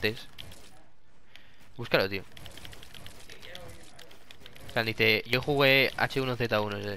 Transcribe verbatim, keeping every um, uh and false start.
antes. Búscalo, tío. O sea, dice, yo jugué H uno Z uno, ¿sabes?